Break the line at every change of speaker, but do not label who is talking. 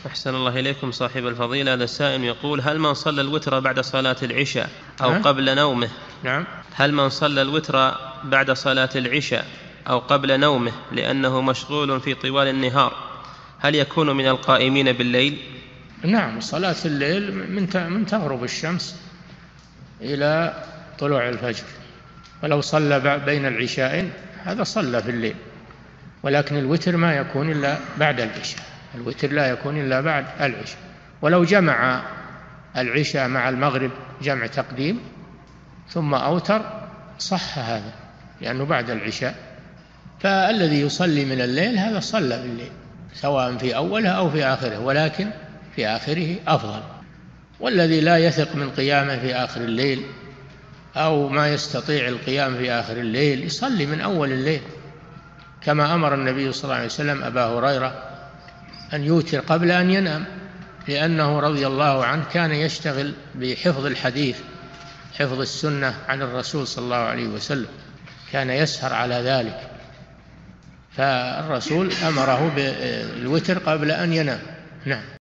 أحسن الله إليكم صاحب الفضيلة. هذا السائل يقول: هل من صلى الوتر بعد صلاة العشاء أو قبل نومه هل من صلى الوتر بعد صلاة العشاء أو قبل نومه لأنه مشغول في طوال النهار هل يكون من القائمين بالليل؟
نعم، صلاة الليل من تغرب الشمس إلى طلوع الفجر، ولو صلى بين العشاءين هذا صلى في الليل، ولكن الوتر ما يكون إلا بعد العشاء، الوتر لا يكون إلا بعد العشاء. ولو جمع العشاء مع المغرب جمع تقديم ثم أوتر صح هذا، لأنه بعد العشاء. فالذي يصلي من الليل هذا صلى بالليل سواء في أوله أو في آخره، ولكن في آخره أفضل. والذي لا يثق من قيامه في آخر الليل أو ما يستطيع القيام في آخر الليل يصلي من أول الليل، كما أمر النبي صلى الله عليه وسلم أبا هريرة أن يوتر قبل أن ينام، لأنه رضي الله عنه كان يشتغل بحفظ الحديث، حفظ السنة عن الرسول صلى الله عليه وسلم، كان يسهر على ذلك، فالرسول أمره بالوتر قبل أن ينام. نعم.